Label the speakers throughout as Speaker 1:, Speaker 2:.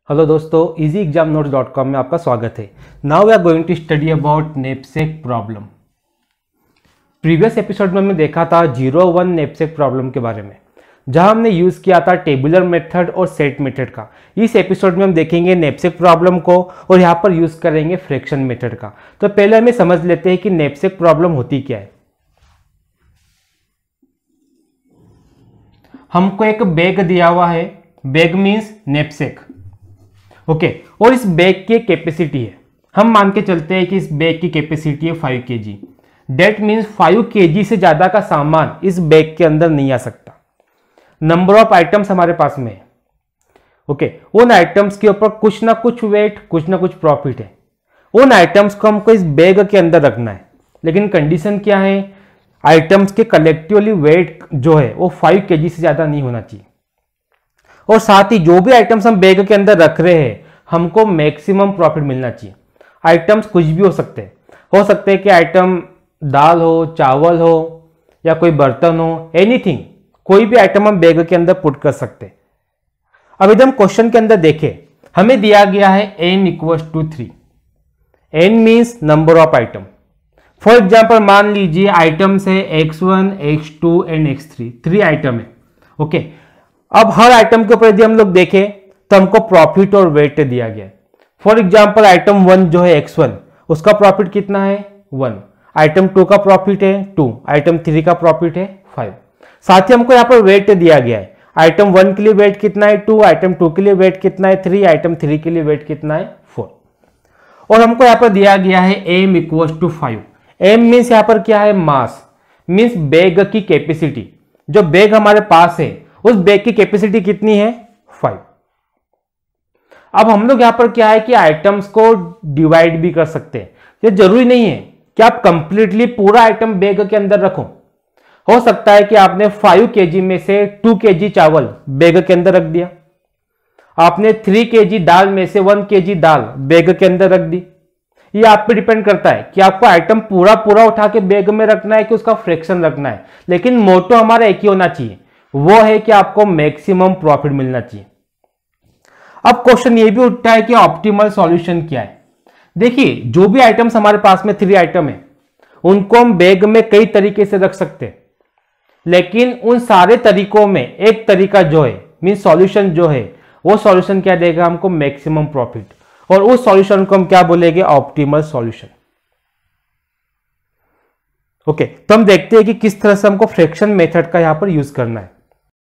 Speaker 1: Hello दोस्तों, easyexamnotes.com में आपका स्वागत है। Now we are going to study about knapsack problem. Previous episode में हमने देखा था 0-1 नैपसैक प्रॉब्लम के बारे में, जहां हमने यूज किया था टेबुलर मेथड और सेट मेथड का। इस एपिसोड में हम देखेंगे नैपसैक प्रॉब्लम को और यहाँ पर यूज करेंगे फ्रैक्शन मेथड का। तो पहले हमें समझ लेते हैं कि नैपसैक प्रॉब्लम होती क्या है। हमको एक बैग दिया हुआ है, बैग मीन्स नैपसैक, ओके और इस बैग की कैपेसिटी है, हम मान के चलते हैं कि इस बैग की कैपेसिटी है 5 kg। डेट मीन्स 5 kg से ज्यादा का सामान इस बैग के अंदर नहीं आ सकता। नंबर ऑफ आइटम्स हमारे पास में है, ओके उन आइटम्स के ऊपर कुछ ना कुछ वेट, कुछ ना कुछ प्रॉफिट है। उन आइटम्स को हमको इस बैग के अंदर रखना है, लेकिन कंडीशन क्या है, आइटम्स के कलेक्टिवली वेट जो है वो 5 kg से ज्यादा नहीं होना चाहिए। और साथ ही जो भी आइटम्स हम बैग के अंदर रख रहे हैं हमको मैक्सिमम प्रॉफिट मिलना चाहिए। आइटम्स कुछ भी हो सकते हैं कि आइटम दाल हो, चावल हो या कोई बर्तन हो, एनीथिंग, कोई भी आइटम हम बैग के अंदर पुट कर सकते हैं। अब इधर हम क्वेश्चन के अंदर देखें, हमें दिया गया है n = 3। n means number of item. For example मान लीजिए आइटम्स है x1, x2 and x3, 3 item है, ओके। अब हर आइटम के ऊपर यदि हम लोग देखें तो हमको प्रॉफिट और वेट दिया गया है। फॉर एग्जाम्पल आइटम 1 जो है x1, उसका प्रॉफिट कितना है 1, आइटम 2 का प्रॉफिट है 2, आइटम 3 का प्रॉफिट है 5। साथ ही हमको यहाँ पर वेट दिया गया है, आइटम 1 के लिए वेट कितना है 2, आइटम 2 के लिए वेट कितना है 3, आइटम 3 के लिए वेट कितना है 4। और हमको यहाँ पर दिया गया है m = 5। m मीन्स यहाँ पर क्या है, मास, मीन्स बैग की कैपेसिटी। जो बैग हमारे पास है उस बैग की कैपेसिटी कितनी है 5। अब हम लोग यहां पर क्या है कि आइटम्स को डिवाइड भी कर सकते हैं। ये जरूरी नहीं है कि आप कंप्लीटली पूरा आइटम बैग के अंदर रखो। हो सकता है कि आपने 5 kg में से 2 kg चावल बैग के अंदर रख दिया, आपने 3 kg दाल में से 1 kg दाल बैग के अंदर रख दी। ये आप पे डिपेंड करता है कि आपको आइटम पूरा उठा के बैग में रखना है कि उसका फ्रैक्शन रखना है। लेकिन मोटो हमारा एक ही होना चाहिए, वो है कि आपको मैक्सिमम प्रॉफिट मिलना चाहिए। अब क्वेश्चन ये भी उठता है कि ऑप्टिमल सॉल्यूशन क्या है। देखिए, जो भी आइटम्स हमारे पास में 3 आइटम है उनको हम बैग में कई तरीके से रख सकते हैं, लेकिन उन सारे तरीकों में एक तरीका जो है मीन सॉल्यूशन जो है, वो सॉल्यूशन क्या देगा हमको मैक्सिमम प्रॉफिट, और उस सॉल्यूशन को हम क्या बोलेंगे, ऑप्टिमल सॉल्यूशन। ओके, तो हम देखते हैं कि किस तरह से हमको फ्रैक्शन मेथड का यहां पर यूज करना है।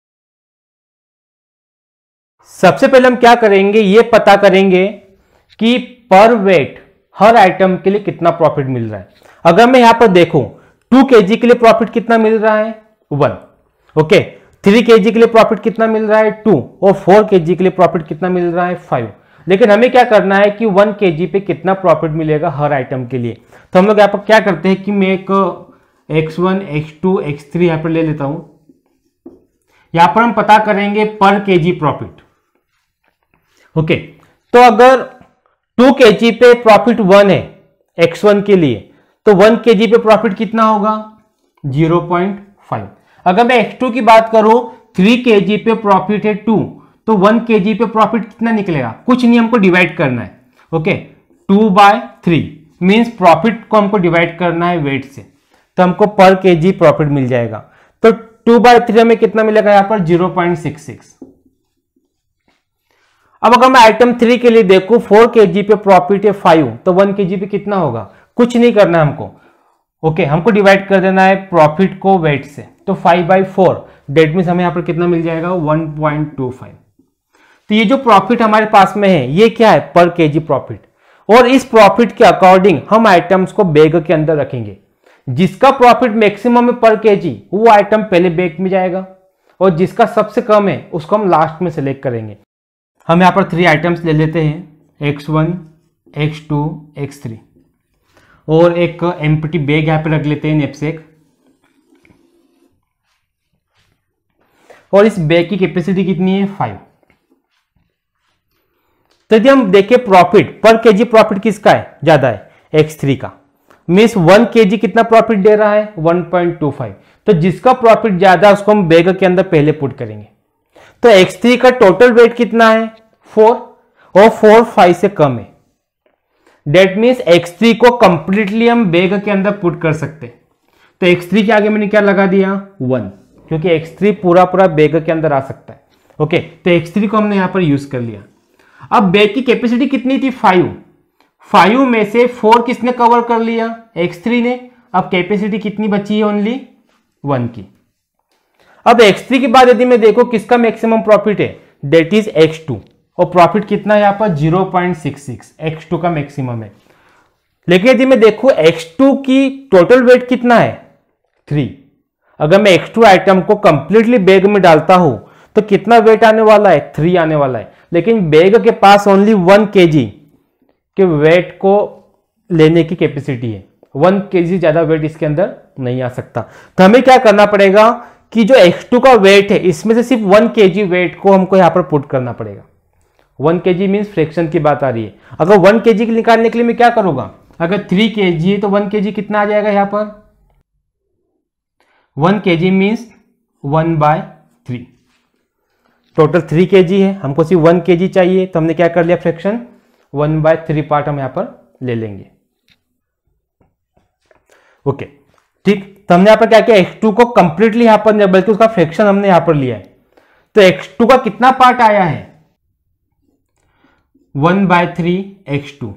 Speaker 1: सबसे पहले हम क्या करेंगे, ये पता करेंगे कि पर वेट हर आइटम के लिए कितना प्रॉफिट मिल रहा है। अगर मैं यहां पर देखूं 2 kg के लिए प्रॉफिट कितना मिल रहा है 1, ओके 3 kg के लिए प्रॉफिट कितना मिल रहा है 2, और 4 kg के लिए प्रॉफिट कितना मिल रहा है 5। लेकिन हमें क्या करना है कि 1 kg पे कितना प्रॉफिट मिलेगा हर आइटम के लिए। तो हम लोग यहां पर क्या करते हैं कि मैं एक x1, x2, x3 यहां पर ले लेता हूं। यहां पर हम पता करेंगे पर kg प्रॉफिट, ओके। तो अगर 2 kg पे प्रॉफिट 1 है x1 के लिए, तो 1 kg पे प्रॉफिट कितना होगा 0.5। अगर मैं x2 की बात करूं, 3 kg पे प्रॉफिट है 2, तो 1 kg पे प्रॉफिट कितना निकलेगा, कुछ नहीं, हमको डिवाइड करना है, ओके 2/3 मींस प्रॉफिट को हमको डिवाइड करना है वेट से, तो हमको पर kg प्रॉफिट मिल जाएगा। तो 2/3 में कितना मिलेगा यहां पर 0.66। अब अगर मैं आइटम 3 के लिए देखूं, 4 kg पे प्रॉफिट है 5, तो 1 kg पे कितना होगा, कुछ नहीं करना है हमको, ओके हमको डिवाइड कर देना है प्रॉफिट को वेट से, तो 5/4 डेट मीन्स हमें यहां पर कितना मिल जाएगा 1.25। तो ये जो प्रॉफिट हमारे पास में है ये क्या है, पर kg प्रॉफिट, और इस प्रॉफिट के अकॉर्डिंग हम आइटम्स को बैग के अंदर रखेंगे। जिसका प्रॉफिट मैक्सिमम है पर kg वो आइटम पहले बैग में जाएगा, और जिसका सबसे कम है उसको हम लास्ट में सेलेक्ट करेंगे। हम यहां पर 3 आइटम्स ले लेते हैं, x1, x2, x3, और एक एम्प्टी बैग यहां पे रख लेते हैं नैपसैक, और इस बैग की कैपेसिटी कितनी है 5। तो यदि हम देखें प्रॉफिट पर kg प्रॉफिट किसका है ज्यादा है, x3 का, मीन्स 1 kg कितना प्रॉफिट दे रहा है 1.25। तो जिसका प्रॉफिट ज्यादा है उसको हम बैग के अंदर पहले पुट करेंगे। तो x3 का टोटल वेट कितना है 4, और 4 5 से कम है, डेट मीन्स x3 को कंप्लीटली हम बैग के अंदर पुट कर सकते हैं। तो x3 के आगे मैंने क्या लगा दिया 1, क्योंकि x3 पूरा पूरा बैग के अंदर आ सकता है। ओके, तो x3 को हमने यहां पर यूज कर लिया। अब बैग की कैपेसिटी कितनी थी 5 में से 4 किसने कवर कर लिया x3 ने। अब कैपेसिटी कितनी बची है ओनली 1 की। अब x3 के बाद यदि मैं देखो किसका मैक्सिमम प्रॉफिट है, दैट इज x2, और प्रॉफिट कितना है यहां पर 0.66, x2 का मैक्सिमम है। लेकिन यदि मैं देखूं x2 की टोटल वेट कितना है 3, अगर मैं x2 आइटम को कंप्लीटली बैग में डालता हूं तो कितना वेट आने वाला है 3 आने वाला है। लेकिन बैग के पास ओनली 1 kg के वेट को लेने की कैपेसिटी है, 1 kg ज्यादा वेट इसके अंदर नहीं आ सकता। तो हमें क्या करना पड़ेगा कि जो x2 का वेट है इसमें से सिर्फ 1 kg वेट को हमको यहां पर पुट करना पड़ेगा। 1 kg मीन्स फ्रैक्शन की बात आ रही है। अगर 1 kg निकालने के लिए मैं क्या करूंगा, अगर 3 kg है तो 1 kg कितना आ जाएगा यहां पर 1 kg मीन्स 1/3, टोटल 3 kg है, हमको सिर्फ 1 kg चाहिए। तो हमने क्या कर लिया फ्रैक्शन 1/3 पार्ट हम यहां पर ले लेंगे। ओके ठीक, तो हमने यहां पर क्या किया x2 को कंप्लीटली यहां पर, बल्कि उसका फ्रैक्शन हमने यहां पर लिया है। तो x2 का कितना पार्ट आया है 1/3 x2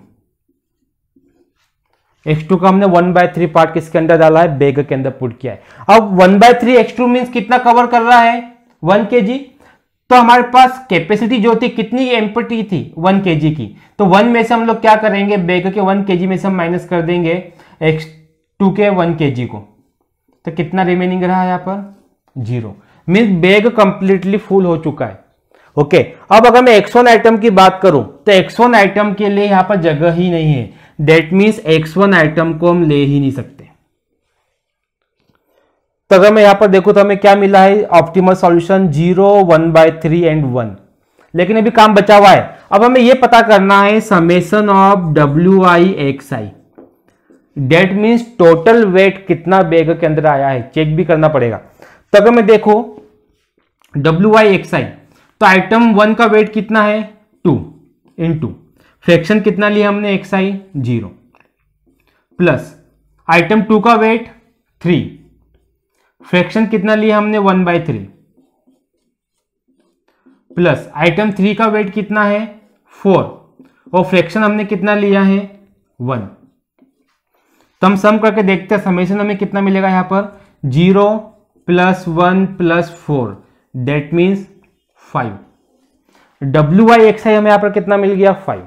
Speaker 1: का हमने 1/3 पार्ट किसके अंदर डाला है बैग के अंदर पुट किया है। अब 1/3 x2 मींस कितना कवर कर रहा है 1 kg। तो हमारे पास कैपेसिटी जो थी कितनी एम्प्टी थी 1 kg की, तो 1 में से हम लोग क्या करेंगे बैग के 1 kg में से हम माइनस कर देंगे x2 के 1 kg को, तो कितना रिमेनिंग रहा यहाँ पर 0, मीन्स बैग कंप्लीटली फुल हो चुका है। ओके, अब अगर मैं x1 आइटम की बात करूं तो x1 आइटम के लिए यहां पर जगह ही नहीं है, दैट मीन्स x1 आइटम को हम ले ही नहीं सकते। तो अगर मैं यहां पर देखूं तो हमें क्या मिला है ऑप्टिमल सॉल्यूशन 0, 1/3 एंड 1। लेकिन अभी काम बचा हुआ है। अब हमें यह पता करना है summation of WI that means total weight कितना बैग के अंदर आया है, चेक भी करना पड़ेगा। तो अगर मैं देखो WI तो आइटम 1 का वेट कितना है 2 इंटू फ्रैक्शन कितना लिया हमने xi 0 प्लस आइटम 2 का वेट 3, फ्रैक्शन कितना लिया हमने 1/3 प्लस आइटम 3 का वेट कितना है 4 और फ्रैक्शन हमने कितना लिया है 1। तो हम सम करके देखते हैं समेशन हमें कितना मिलेगा यहां पर 0 plus 1 plus 4 that means 5। WI हमें यहां पर कितना मिल गया 5।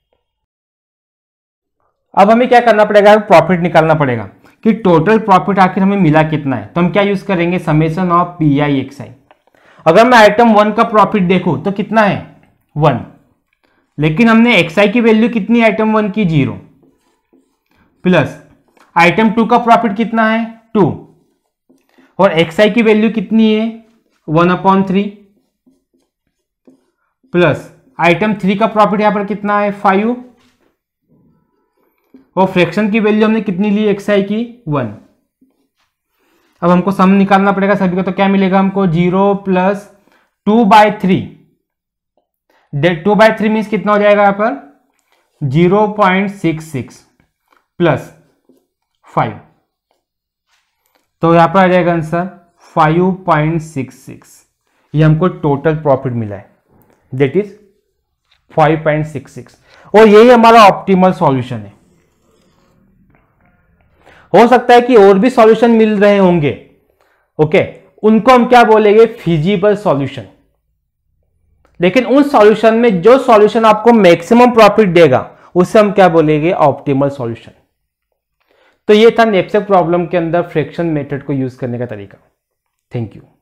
Speaker 1: अब हमें क्या करना पड़ेगा प्रॉफिट निकालना पड़ेगा कि टोटल प्रॉफिट आखिर हमें मिला कितना है। तो हम क्या यूज करेंगे समेशन ऑफ PI। अगर मैं आइटम 1 का प्रॉफिट देखूं तो कितना है 1, लेकिन हमने xi की वैल्यू कितनी आइटम 1 की 0 प्लस आइटम 2 का प्रॉफिट कितना है 2 और xi की वैल्यू कितनी है 1/3 प्लस आइटम 3 का प्रॉफिट यहां पर कितना है 5 और फ्रैक्शन की वैल्यू हमने कितनी ली xi की 1। अब हमको सम निकालना पड़ेगा सभी का, तो क्या मिलेगा हमको 0 प्लस 2/3 2/3 मीन्स कितना हो जाएगा यहां पर 0.66 प्लस 5, तो यहां पर आ जाएगा आंसर 5.66। ये हमको टोटल प्रॉफिट मिला है दैट इज 5.66 और यही हमारा ऑप्टिमल सॉल्यूशन है। हो सकता है कि और भी सॉल्यूशन मिल रहे होंगे, ओके, उनको हम क्या बोलेंगे फिजिबल सॉल्यूशन। लेकिन उन सॉल्यूशन में जो सॉल्यूशन आपको मैक्सिमम प्रॉफिट देगा उसे हम क्या बोलेंगे ऑप्टिमल सॉल्यूशन। तो ये था नैपसैक प्रॉब्लम के अंदर फ्रैक्शन मेथड को यूज करने का तरीका। Thank you.